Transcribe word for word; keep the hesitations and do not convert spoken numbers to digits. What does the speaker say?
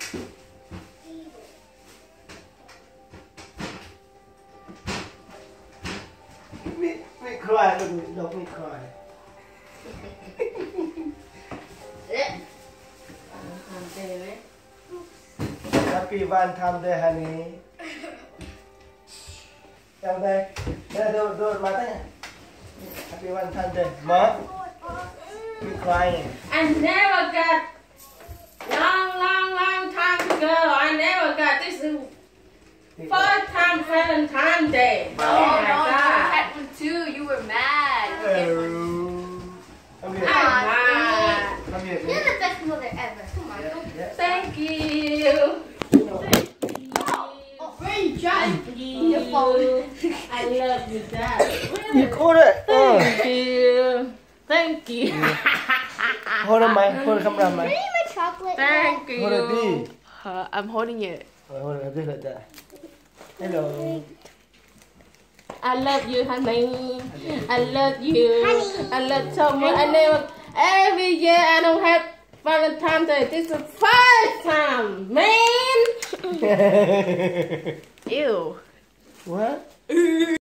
We, we cry, look, look, we cry. Happy Valentine Day, honey. Down there. There, do, do it, Mother. Happy Valentine Day. Mom, you crying. I never got, long, long, long time ago, I never got this is first time Valentine Day. Oh, Oh my no, God. you had one too. You were mad. Oh. Come here. I'm mad. Come here. You're the best mother ever. Come on. Yeah, yeah. Thank you. Great job. Thank you. I love you, Dad. You caught it. Oh. Thank you. Thank you. Hold on, Mike. Hold the camera, Mike. Can you eat my chocolate? Thank you. Hold it, D. Uh, I'm holding it. Hold it, just like that. Hello. I love you, honey. I love you. Honey. I love so much. I never, every year I don't have Valentine's Day. This is the first time, man. Ew. What?